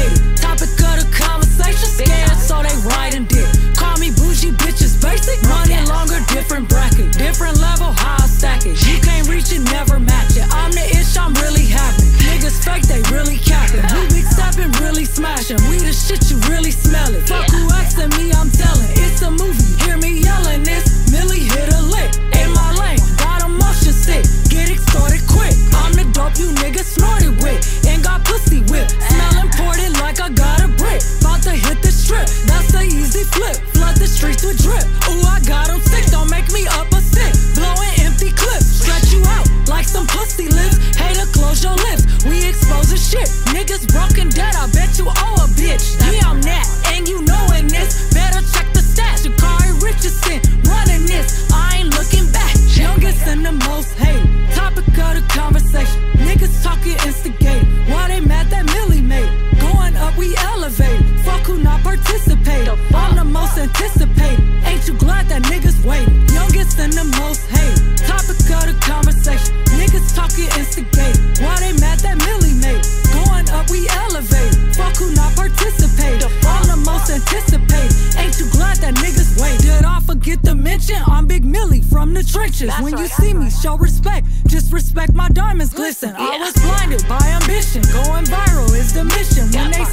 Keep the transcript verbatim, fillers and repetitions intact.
instigated. Topic of the conversation, scared so they riding dick. Call me bougie bitches basic, money longer, different bracket, different level, how I stack it. You can't reach it, never match it. I'm the ish, I'm really happy. Niggas fake, they really capping. We big stepping, really smashing. We the shit, you really smell it. Fuck who asking me, I'm telling. It's a movie, hear me yelling this. MiLLi hit a lick, in my lane, got a motion sick. Get extorted quick, I'm the dope you niggas snorted with. And got pussy whip, smell imported like I got a brick. About to hit the strip, that's the easy flip. Flood the streets with drip, ooh I got 'em sick. Don't make me up a stick, blowing empty clips. Stretch you out like some pussy lips. Hater, close your lips, we exposing shit. Niggas broken dead, I bet you owe a bitch. Yeah, I'm that, and you knowin' this. Better check the stats, Shakari Richardson running this. I ain't looking back, youngest and the most hated. Topic of the conversation, niggas talking instigated. Why they mad that MiLLi made it? Going up, we elevate. Fuck who not participate. I'm the most anticipated. Ain't you glad that niggas waited? Youngest and the most hated. Topic of the conversation, niggas talking instigated. Why they mad that MiLLi made it? Going up, we elevate. Fuck who not participate. I'm the most anticipated. Ain't you glad that niggas wait? Did I forget to mention I'm Big MiLLi from the trenches? That's when right, you see me, right. show respect. Just respect my diamonds glisten. Yeah. I was blinded by ambition. Going viral is the mission. When they